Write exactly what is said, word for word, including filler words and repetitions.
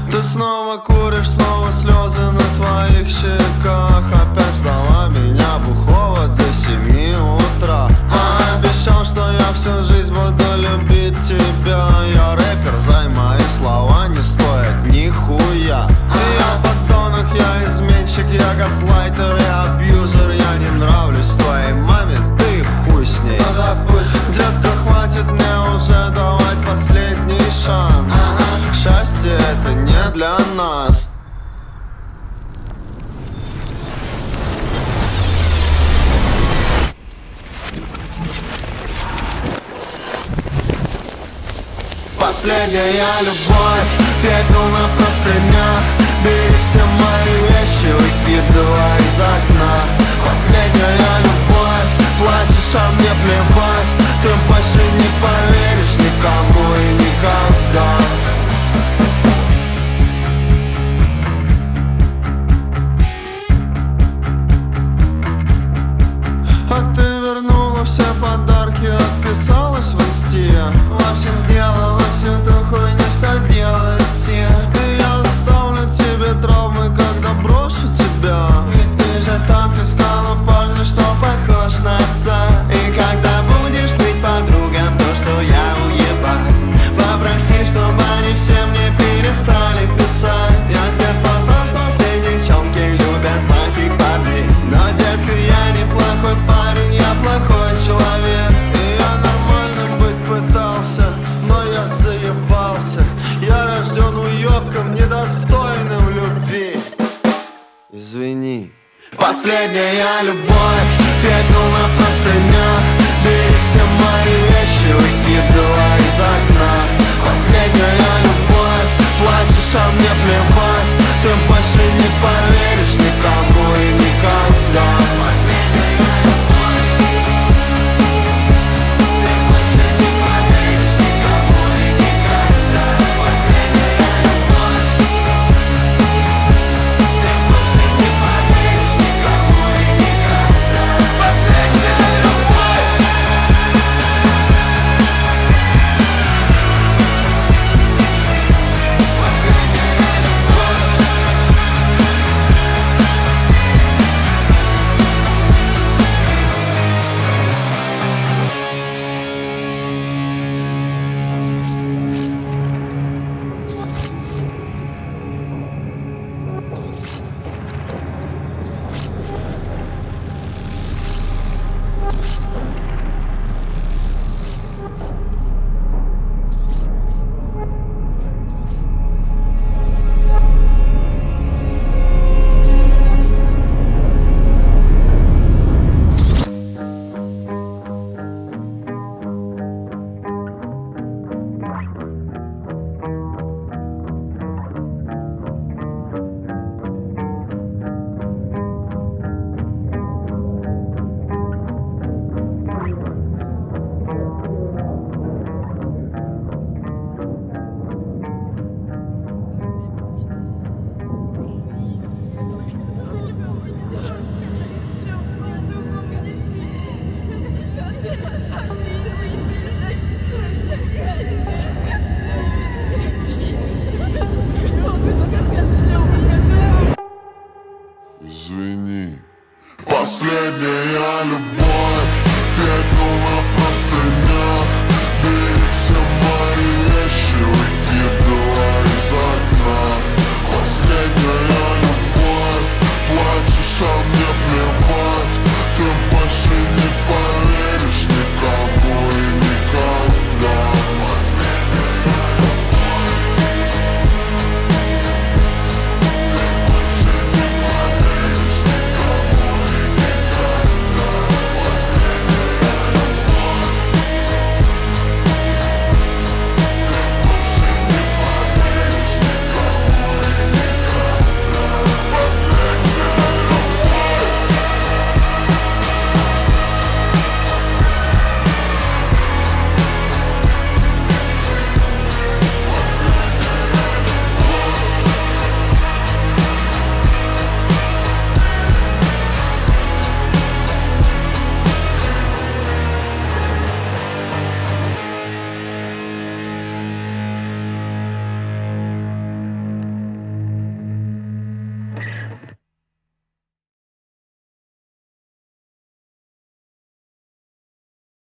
Ты снова куришь, снова слезы на твоих щеках. Опять ждала меня бухого до семи утра. А обещал, что я всю жизнь буду любить тебя. Я рэпер, зай, мои слова не стоят нихуя. Я подонок, я изменщик, я газлайтер, я абьюзер. Я не нравлюсь твоей маме, ты хуй с ней. Детка, хватит мне уже давать последний шанс. Счастье это не для нас. Последняя любовь, пепел на простынях. Бери все мои вещи, выкидывай из окна. Последняя любовь, плачешь, а мне плевать. Ты больше не поверишь никому и никогда. А ты вернула все подарки, отписалась в инсте. В общем, сделала всю ту хуйню, что делают все. И я оставлю тебе травмы, когда брошу тебя. Ведь ты же так искала парня, что похож на отца. И когда будешь ныть подругам то, что я уебан, попроси, чтобы они все мне перестали писать. Я с детства знал, что все девчонки любят плохих парней. Но, детка, я не плохой парень, я плохой человек. И я нормальным быть пытался, но я заебался. Я рожден уёбком, недостойным любви. Извини. Последняя любовь, пепел на простынях. Бери все мои вещи, выкидывай из окна. Последняя